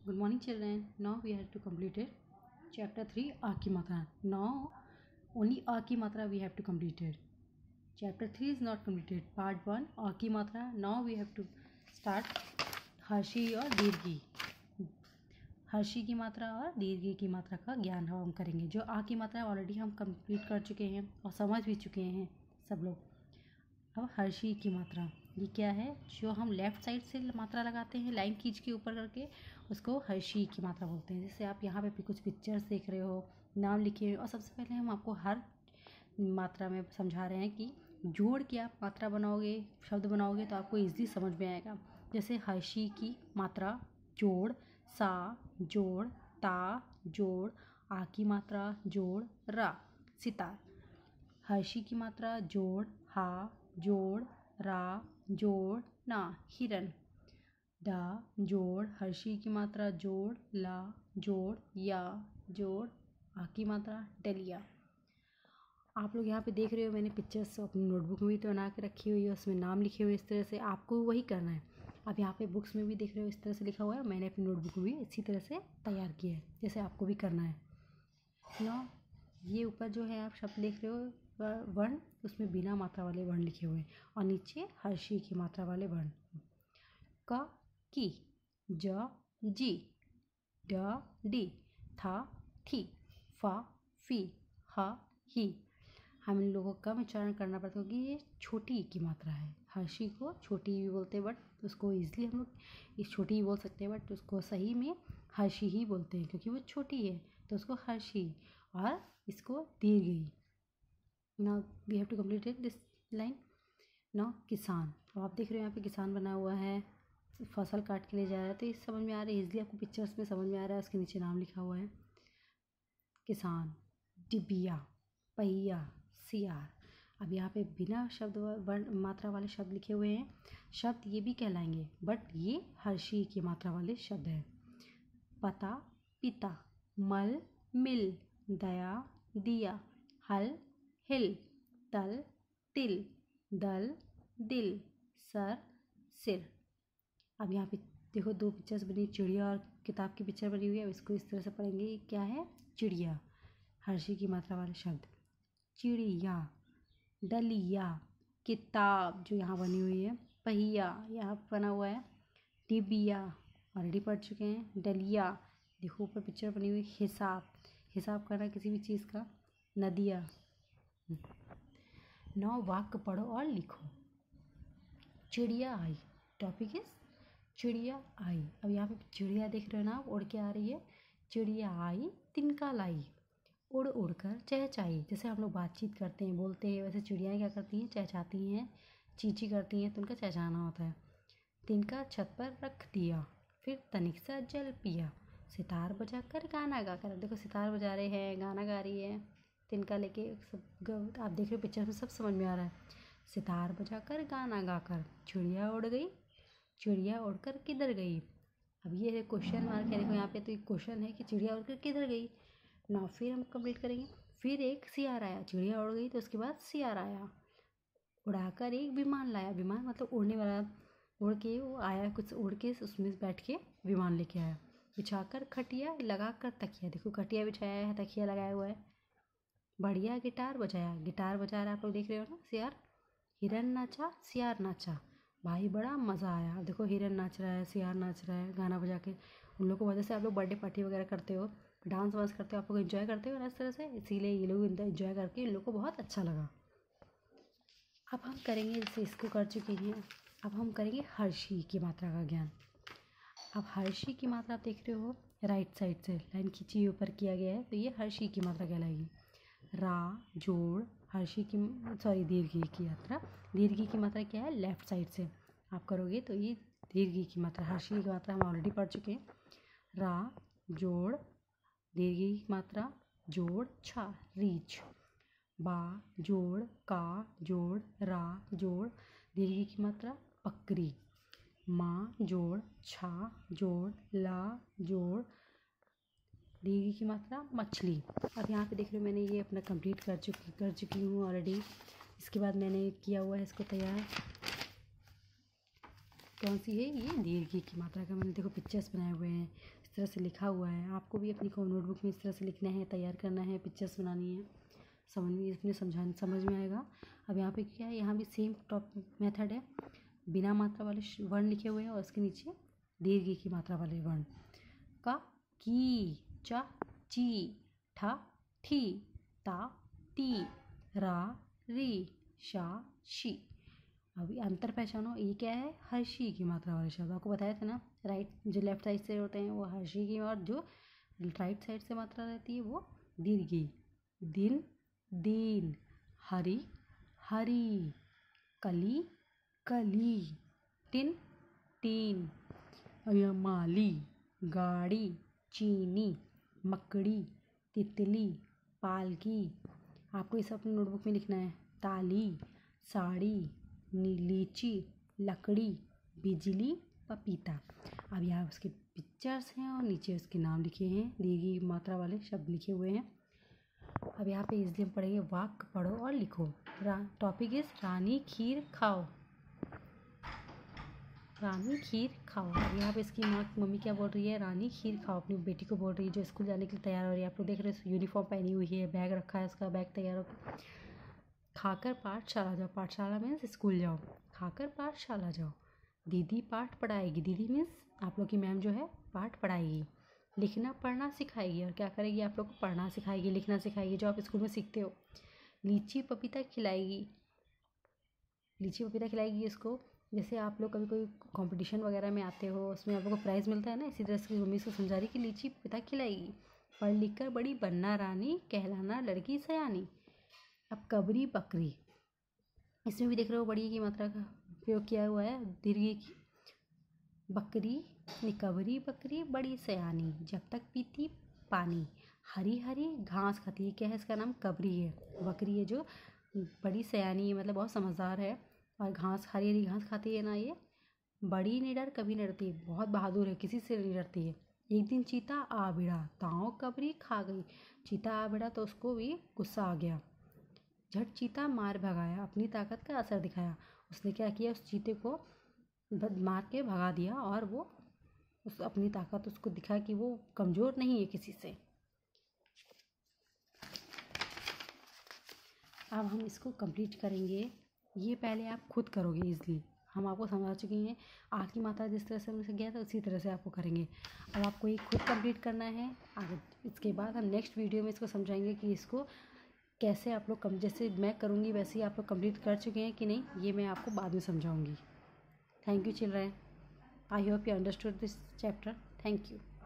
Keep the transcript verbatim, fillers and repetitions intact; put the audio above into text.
Good morning, children. Now we have to complete it. Chapter three, A की मात्रा. Now only A की मात्रा we have to complete it. Chapter three is not completed. Part one, A की मात्रा. Now we have to start Harshi और दीर्घी. हर्षी की मात्रा और दीर्घी की मात्रा का ज्ञान हम करेंगे. जो आ की मात्रा ऑलरेडी हम कंप्लीट कर चुके हैं और समझ भी चुके हैं सब लोग. अब हर्षी की मात्रा ये क्या है? जो हम लेफ़्ट साइड से मात्रा लगाते हैं लाइन खींच के ऊपर करके, उसको हर्षी की मात्रा बोलते हैं. जैसे आप यहाँ पे कुछ पिक्चर्स देख रहे हो, नाम लिखे हुए, और सबसे पहले हम आपको हर मात्रा में समझा रहे हैं कि जोड़ के आप मात्रा बनाओगे, शब्द बनाओगे तो आपको ईज़िली समझ में आएगा. जैसे हर्षी की मात्रा जोड़ सा जोड़ ता जोड़ आ की मात्रा जोड़ रा सितार. हर्षी की मात्रा जोड़ हा जोड़ रा जोड़ ना हिरन. डा जोड़ हर्षी की मात्रा जोड़ ला जोड़ या जोड़ आ की मात्रा डलिया. आप लोग यहाँ पे देख रहे हो, मैंने पिक्चर्स अपनी नोटबुक में भी तो बना के रखी हुई है, उसमें नाम लिखे हुए. इस तरह से आपको वही करना है. आप यहाँ पे बुक्स में भी देख रहे हो इस तरह से लिखा हुआ है. मैंने अपनी नोटबुक में भी इसी तरह से तैयार किया है, जैसे आपको भी करना है ना. ये ऊपर जो है आप शब्द देख रहे हो वर्ण, उसमें बिना मात्रा वाले वर्ण लिखे हुए हैं, और नीचे हर्षी की मात्रा वाले वर्ण. क की ज जी ड डी था थी फा फी हा ही. हम इन लोगों का उच्चारण करना पड़ता है क्योंकि ये छोटी की मात्रा है. हर्षी को छोटी भी बोलते हैं, बट उसको ईजिली हम लोग इस छोटी ही बोल सकते हैं, बट उसको सही में हर्षी ही बोलते हैं क्योंकि वो छोटी है, तो उसको हर्षी. और इसको दीर्घी. Now we have to complete this line. Now किसान. तो आप देख रहे हो यहाँ पे किसान बना हुआ है, फसल काट के ले जा रहा है, तो ये समझ में आ रहा है इजीली, आपको पिक्चर्स में समझ में आ रहा है. उसके नीचे नाम लिखा हुआ है किसान. डिबिया पहिया सियार. अब यहाँ पे बिना शब्द वर्ण मात्रा वाले शब्द लिखे हुए हैं. शब्द ये भी कहलाएंगे, बट ये हर्षी की मात्रा वाले शब्द हैं. पता पिता मल मिल दया दिया हल हिल तल तिल दल दिल सर सिर. अब यहाँ पे देखो दो पिक्चर्स बनी, चिड़िया और किताब की पिक्चर बनी हुई है. अब इसको इस तरह से पढ़ेंगे. क्या है? चिड़िया. हर्षी की मात्रा वाले शब्द. चिड़िया डलिया किताब जो यहाँ बनी हुई है. पहिया यहाँ बना हुआ है. डिबिया ऑलरेडी पढ़ चुके हैं. डलिया देखो ऊपर पिक्चर बनी हुई. हिसाब हिसाब करना किसी भी चीज़ का. नदिया. नौ वाक्य पढ़ो और लिखो. चिड़िया आई. टॉपिक इज चिड़िया आई. अब यहाँ पे चिड़िया देख रहे हो ना आप, उड़ के आ रही है. चिड़िया आई तिनका लाई उड़ उड़ कर चहचाई. जैसे हम लोग बातचीत करते हैं, बोलते हैं, वैसे चिड़ियाँ क्या करती हैं? चहचाती हैं, चींची करती हैं, तो उनका चहचाना होता है. तिनका छत पर रख दिया फिर तनिक सा जल पिया. सितार बजा कर गाना गाकर. देखो सितार बजा रहे हैं, गाना गा रही है, तिनका लेके सब आप देख रहे हो पिक्चर में, सब समझ में आ रहा है. सितार बजा कर गाना गाकर चिड़िया उड़ गई. चिड़िया उड़कर किधर गई? अब ये है क्वेश्चन मार्क है. देखो यहाँ पे तो एक क्वेश्चन है कि चिड़िया उड़कर किधर गई. ना फिर हम कंप्लीट करेंगे. फिर एक सियार आया. चिड़िया उड़ गई तो उसके बाद सियार आया. उड़ाकर एक विमान लाया. विमान मतलब उड़ने वाला. उड़ के वो आया, कुछ उड़ के उसमें बैठ के विमान लेके आया. बिछाकर खटिया लगाकर तकिया. देखो खटिया बिछाया है, तकिया लगाया हुआ है. बढ़िया गिटार बजाया. गिटार बजा रहा है, आप लोग देख रहे हो ना. सियार. हिरन नाचा सियार नाचा. भाई बड़ा मज़ा आया. अब देखो हिरन नाच रहा है, सियार नाच रहा है गाना बजा के. उन लोग को वजह से आप लोग बर्थडे पार्टी वगैरह करते हो, डांस वांस करते हो, आप लोग एंजॉय करते हो ना इस तरह से, इसीलिए ये लोग एंजॉय करके इन लोग को बहुत अच्छा लगा. अब हम करेंगे, जैसे इसको कर चुके हैं, अब हम करेंगे हर्षी की मात्रा का ज्ञान. अब हर्षी की मात्रा आप देख रहे हो राइट साइड से लाइन खींची ऊपर किया गया है, तो ये हर्षी की मात्रा कहलाएगी. रा जोड़ हर्षी की सॉरी दीर्घी की मात्रा. दीर्घी की मात्रा क्या है? लेफ्ट साइड से आप करोगे तो ये दीर्घी की मात्रा. हर्षी की मात्रा हम ऑलरेडी पढ़ चुके हैं. रा जोड़ दीर्घी की मात्रा जोड़ छा रीछ. बा जोड़ का जोड़ रा जोड़ दीर्घी की मात्रा बकरी. माँ जोड़ छा जोड़ ला जोड़ दीर्घी की मात्रा मछली. अब यहाँ पे देख रहे हो मैंने ये अपना कंप्लीट कर चुकी कर चुकी हूँ ऑलरेडी. इसके बाद मैंने किया हुआ है इसको तैयार. कौन सी है ये? दीर्घ की मात्रा का। मैंने देखो पिक्चर्स बनाए हुए हैं, इस तरह से लिखा हुआ है। आपको भी अपनी नोटबुक में इस तरह से लिखना है, तैयार करना है, पिक्चर्स बनानी है, समझ में इसमें समझाने समझ में आएगा। अब यहाँ पे क्या है, यहाँ भी सेम टॉप मेथड है। बिना मात्रा वाले वर्ण लिखे हुए हैं और उसके नीचे दीर्घ की मात्रा वाले वर्ण। का, की, चा, ची, ठा, ठी, ता, ती, रा, री, शा, शी। अभी अंतर पहचानो, ये क्या है? हर्षी की मात्रा वाले शब्द। आपको बताया था ना, राइट जो लेफ्ट साइड से होते हैं वो हर्षी की, और जो राइट साइड से मात्रा रहती है वो दीर्घी। दिन, दीन, हरी, हरी, कली, कली, टिन, टीन। अब यह माली, गाड़ी, चीनी, मकड़ी, तितली, पालकी। आपको ये सब अपनी नोटबुक में लिखना है। ताली, साड़ी, लीची, लकड़ी, बिजली, पपीता। अब यहाँ उसके पिक्चर्स हैं और नीचे उसके नाम लिखे हैं, दीर्घ मात्रा वाले शब्द लिखे हुए हैं। अब यहाँ पे इसलिए हम पढ़ेंगे वाक्य पढ़ो और लिखो। टॉपिक इज रानी खीर खाओ। रानी खीर खाओ। अब यहाँ पे इसकी माँ मम्मी क्या बोल रही है? रानी खीर खाओ। अपनी बेटी को बोल रही है जो स्कूल जाने के लिए तैयार हो रही है। आप लोग देख रहे हो यूनिफॉर्म पहनी हुई है, बैग रखा है उसका, बैग तैयार हो। खाकर पाठशाला जाओ। पाठशाला मीन्स स्कूल जाओ। खाकर पाठशाला जाओ। दीदी पाठ पढ़ाएगी। दीदी मीन्स आप लोग की मैम जो है पाठ पढ़ाएगी। लिखना पढ़ना सिखाएगी। और क्या करेगी? आप लोग को पढ़ना सिखाएगी, लिखना सिखाएगी, जो आप स्कूल में सीखते हो। लीची पपीता खिलाएगी। लीची पपीता खिलाएगी इसको। जैसे आप लोग कभी कोई कंपटीशन वगैरह में आते हो, उसमें आप लोग को प्राइज़ मिलता है ना, इसी तरह से मम्मी इसको समझा रही कि लीची पपीता खिलाएगी। पढ़ लिख कर बड़ी बनना रानी, कहलाना लड़की सयानी। अब कबरी बकरी, इसमें भी देख रहे हो बड़ी की मात्रा का प्रयोग किया हुआ है, दीर्घ की। बकरी, कबरी बकरी बड़ी सयानी, जब तक पीती पानी, हरी हरी घास खाती है। क्या है? इसका नाम कबरी है। बकरी है जो बड़ी सयानी है, मतलब बहुत समझदार है, और घास, हरी हरी घास खाती है ना ये। बड़ी निडर कभी नहीं डरती, बहुत बहादुर है, किसी से नहीं डरती है। एक दिन चीता आ भिड़ा, ताओ कबरी खा गई। चीता आ भिड़ा तो उसको भी गुस्सा आ गया। झट चीता मार भगाया, अपनी ताकत का असर दिखाया। उसने क्या किया? उस चीते को मार के भगा दिया, और वो उस अपनी ताकत उसको दिखा कि वो कमज़ोर नहीं है किसी से। अब हम इसको कंप्लीट करेंगे। ये पहले आप खुद करोगे इजली, हम आपको समझा चुके हैं। आ की मात्रा जिस तरह से हमने गया था उसी तरह से आपको करेंगे। अब आपको ये खुद कंप्लीट करना है। आगे इसके बाद हम नेक्स्ट वीडियो में इसको समझाएंगे कि इसको कैसे आप लोग कम, जैसे मैं करूँगी वैसे ही आप लोग कंप्लीट कर चुके हैं कि नहीं, ये मैं आपको बाद में समझाऊँगी। Thank you children, I hope you understood this chapter. Thank you.